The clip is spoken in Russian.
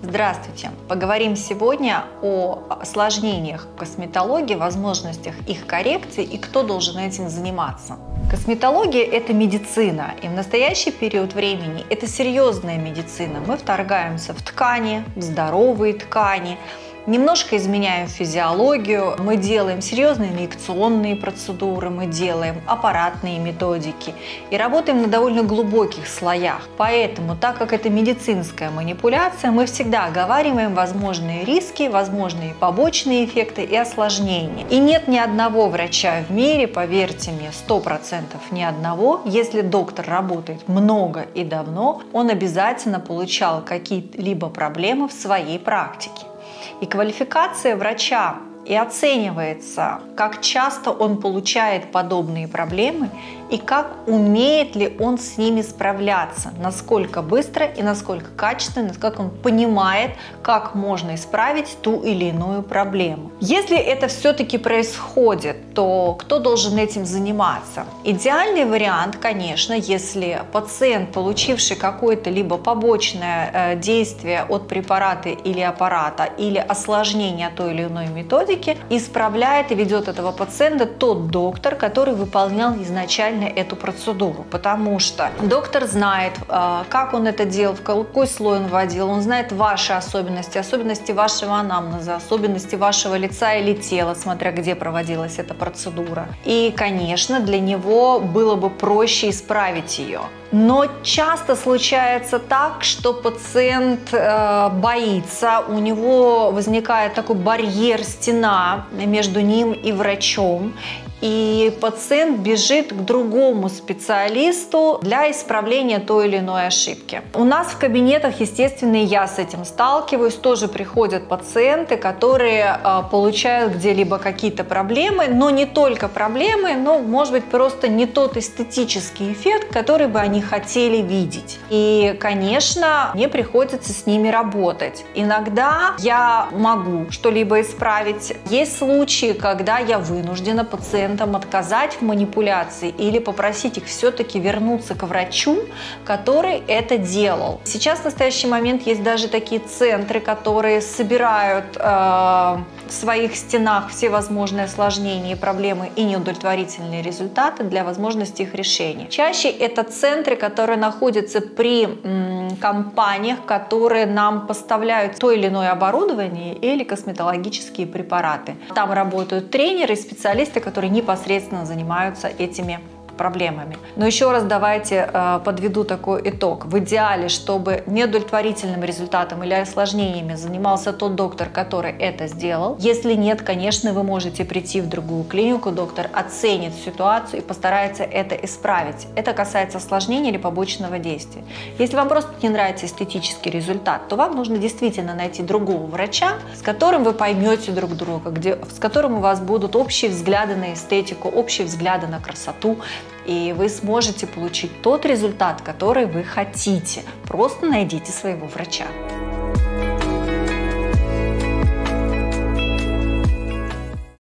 Здравствуйте! Поговорим сегодня о осложнениях косметологии, возможностях их коррекции и кто должен этим заниматься. Косметология – это медицина, и в настоящий период времени это серьезная медицина. Мы вторгаемся в ткани, в здоровые ткани, немножко изменяем физиологию, мы делаем серьезные инъекционные процедуры, мы делаем аппаратные методики и работаем на довольно глубоких слоях. Поэтому, так как это медицинская манипуляция, мы всегда оговариваем возможные риски, возможные побочные эффекты и осложнения. И нет ни одного врача в мире, поверьте мне, 100% ни одного, если доктор работает много и давно, он обязательно получал какие-либо проблемы в своей практике. И квалификация врача и оценивается, как часто он получает подобные проблемы и как умеет ли он с ними справляться, насколько быстро и насколько качественно, как он понимает, как можно исправить ту или иную проблему. Если это все-таки происходит, то кто должен этим заниматься? Идеальный вариант, конечно, если пациент, получивший какое-то либо побочное действие от препарата или аппарата, или осложнение той или иной методики, исправляет и ведет этого пациента тот доктор, который выполнял изначально эту процедуру, потому что доктор знает, как он это делал, в какой слой он вводил, он знает ваши особенности, особенности вашего анамнеза, особенности вашего лица или тела, смотря где проводилась эта процедура. И, конечно, для него было бы проще исправить ее. Но часто случается так, что пациент боится, у него возникает такой барьер, стена между ним и врачом, и пациент бежит к другому специалисту для исправления той или иной ошибки. У нас в кабинетах, естественно, и я с этим сталкиваюсь, тоже приходят пациенты, которые получают где-либо какие-то проблемы, но не только проблемы, но, может быть, просто не тот эстетический эффект, который бы они хотели видеть. И, конечно, мне приходится с ними работать. Иногда я могу что-либо исправить. Есть случаи, когда я вынуждена пациентам отказать в манипуляции или попросить их все-таки вернуться к врачу, который это делал. Сейчас в настоящий момент есть даже такие центры, которые собирают в своих стенах все возможные осложнения, проблемы и неудовлетворительные результаты для возможности их решения. Чаще это центры, которые находятся при компаниях, которые нам поставляют то или иное оборудование или косметологические препараты. Там работают тренеры и специалисты, которые непосредственно занимаются этими проблемами. Но еще раз давайте подведу такой итог. В идеале, чтобы неудовлетворительным результатом или осложнениями занимался тот доктор, который это сделал. Если нет, конечно, вы можете прийти в другую клинику, доктор оценит ситуацию и постарается это исправить. Это касается осложнений или побочного действия. Если вам просто не нравится эстетический результат, то вам нужно действительно найти другого врача, с которым вы поймете друг друга, с которым у вас будут общие взгляды на эстетику, общие взгляды на красоту, и вы сможете получить тот результат, который вы хотите. Просто найдите своего врача.